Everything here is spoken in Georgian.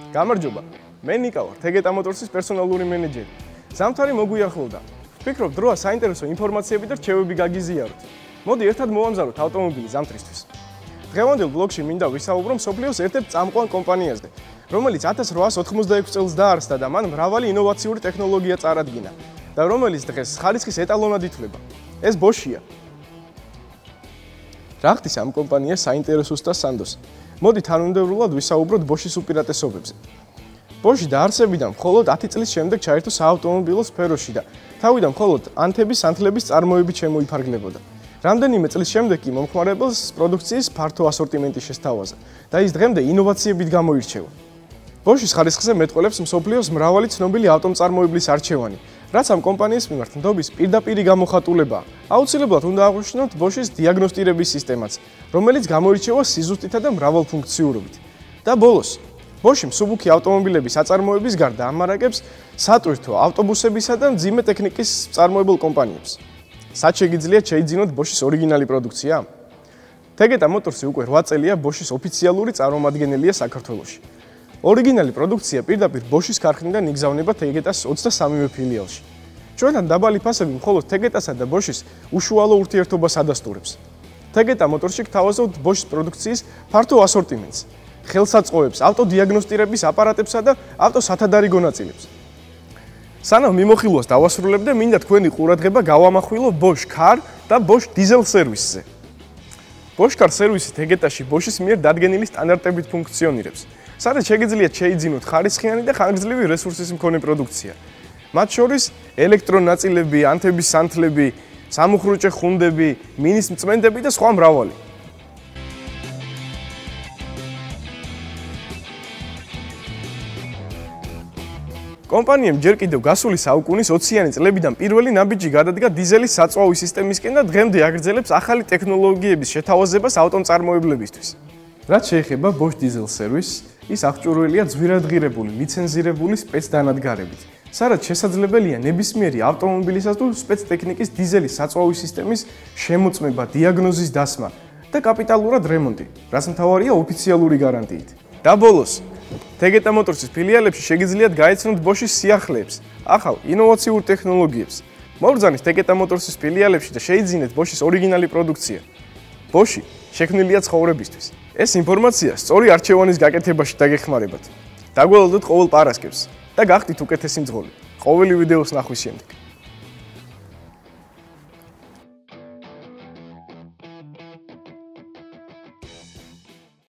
გამარჯობა, მე ნიკა ვარ, Tegeta Motors-ის პერსონალური მენეჯერი. ზამთარი მოგვიახლოვდა. ვფიქრობ, დროა საინტერესო ინფორმაციები და რჩევები გაგიზიაროთ. მოდი ერთად მოვამზადოთ ავტომობილი ზამთრისთვის. დღევანდელ ბლოგში მინდა ვისაუბრო მსოფლიოს ერთ-ერთ წამყვან კომპანიაზე, რომელიც 1886 წელს დაარსდა და მან მრავალი ინოვაციური ტექნოლოგია წარადგინა და რომელიც დღეს ხარისხის ეტალონად ითვლება. ეს Bosch-ია. რა ხდის ამ კომპანიას საინტერესოს და სანდოს? მოდი თანმიმდევრულად ვისაუბროთ Bosch-ის უპირატესობებზე. Bosch დაარსებიდან მხოლოდ 10 წლის შემდეგ ჩაერთო საავტომობილო სფეროში და თავიდან მხოლოდ ანთების სანთლების წარმოებით შემოიფარგლებოდა. რამდენიმე წლის შემდეგ კი მომხმარებელს პროდუქციის ფართო ასორტიმენტი შესთავაზა და ის დღემდე ინოვაციებით გამოირჩევა. Bosch-ის ხარისხზე მეტყველებს მსოფლიოს მრავალი ცნობილი ავტომწარმოებლის არჩევანი, რაც ამ კომპანიის მიმართ ნდობის პირდაპირი გამოხატულებაა. აუცილებლად უნდა აღვნიშნოთ Bosch-ის დიაგნოსტირების სისტემაც, რომელიც გამოირჩევა სიზუსტითა და მრავალფუნქციურობით. და ბოლოს, Bosch მსუბუქი ავტომობილების აწარმოების გარდა ამარაგებს სატვირთო ავტობუსებისა და მძიმე ტექნიკის მწარმოებელ კომპანიებს. სად შეგიძლიათ შეიძინოთ Bosch-ის ორიგინალი პროდუქცია? Tegeta Motors უკვე 8 წელია Bosch-ის ოფიციალური წარმომადგენელია საქართველოში. ორიგინალი პროდუქცია პირდაპირ Bosch-ის ქარხნიდან იგზავნება Tegeta-ს 23-ვე ფილიალში. ჩვენთან დაბალი ფასები მხოლოდ Tegeta-სა და Bosch-ის უშუალო ურთიერთობას ადასტურებს. Tegeta Motors-ში გთავაზობთ Bosch-ის პროდუქციის ფართო ასორტიმენტს, ხელსაწყოებს, ავტოდიაგნოსტირების აპარატებსა და ავტოსათადარიგო ნაწილებს. სანამ მიმოხილვას დავასრულებდე, მინდა თქვენი ყურადღება გავამახვილო Bosch Car და Bosch Diesel სერვისზე. Bosch Car სერვისი Tegeta-ში Bosch-ის მიერ დადგენილი სტანდარტებით ფუნქციონირებს. სადაც შეგიძლიათ შეიძინოთ ხარისხიანი და ხანგრძლივი რესურსის მქონე პროდუქცია. მათ შორის ელექტრონაწილები, ანთების სანთლები, სამუხრუჭე ხუნდები, მინის მწმენდები და სხვა მრავალი. კომპანიამ ჯერ კიდევ გასული საუკუნის 20-იანი წლებიდან პირველი ნაბიჯი გადადგა დიზელის საწვავი სისტემისკენ და დღემდე აგრძელებს ახალი ტექნოლოგიების შეთავაზებას ავტომწარმოებლებისთვის. რაც შეეხება Bosch Diesel სერვისს, ის აღჭურვილია ძვირადღირებული, ლიცენზირებული სპეცდანადგარებით, სადაც შესაძლებელია ნებისმიერი ავტომობილისა თუ სპეცტექნიკის დიზელის საწვავი სისტემის შემოწმება, დიაგნოზის დასმა და კაპიტალურად რემონტი, რაც მთავარია ოფიციალური გარანტიით. და ბოლოს, Tegeta Motors-ის ფილიალებში შეგიძლიათ გაეცნოთ Bosch-ის სიახლეებს, ახალ ინოვაციურ ტექნოლოგიებს. მობრძანეთ Tegeta Motors-ის ფილიალებში და შეიძინეთ Bosch-ის ორიგინალი პროდუქცია. Bosch შექმნილია ცხოვრებისთვის. ეს ინფორმაცია სწორი არჩევანის გაკეთებაში დაგეხმარებათ. დაგველოდოთ ყოველ პარასკევს და გახდით უკეთესი მძღოლი. ყოველი ვიდეოს ნახვის შემდეგ.